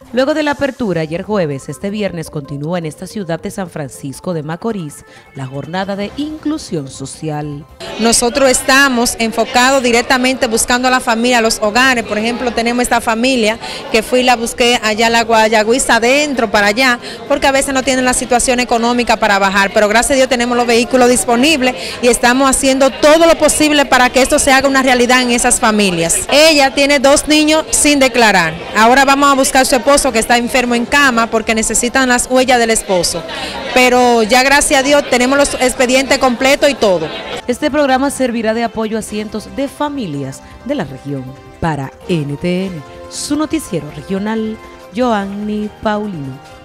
Luego de la apertura ayer jueves, este viernes continúa en esta ciudad de San Francisco de Macorís la jornada de inclusión social. Nosotros estamos enfocados directamente buscando a la familia, a los hogares. Por ejemplo, tenemos esta familia que fui y la busqué allá a la Guayagüiza adentro para allá, porque a veces no tienen la situación económica para bajar, pero gracias a Dios tenemos los vehículos disponibles y estamos haciendo todo lo posible para que esto se haga una realidad en esas familias. Ella tiene 2 niños sin declarar. Ahora vamos a buscar a su esposo que está enfermo en cama porque necesitan las huellas del esposo, pero ya gracias a Dios tenemos los expedientes completos y todo. Este programa servirá de apoyo a cientos de familias de la región. Para NTN, su noticiero regional, Joanny Paulino.